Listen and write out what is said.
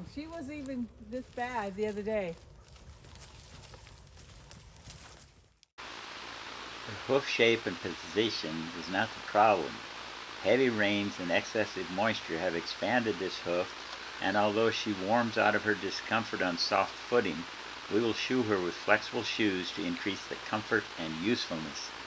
She wasn't even this bad the other day. Her hoof shape and position is not the problem. Heavy rains and excessive moisture have expanded this hoof, and although she warms out of her discomfort on soft footing, we will shoe her with flexible shoes to increase the comfort and usefulness